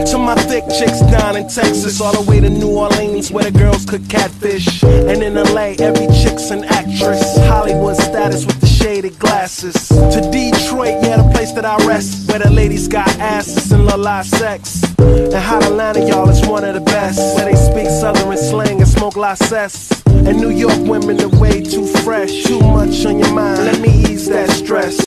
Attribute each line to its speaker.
Speaker 1: To my thick chicks down in Texas, all the way to New Orleans where the girls cook catfish. And in LA, every chick's an actress. Hollywood status with the shaded glasses. To Detroit, yeah, the place that I rest, where the ladies got asses and love live sex. And Hot Atlanta, y'all, is one of the best, where they speak southern slang and smoke license. And New York women are way too fresh. Too much on your mind, let me ease that stress.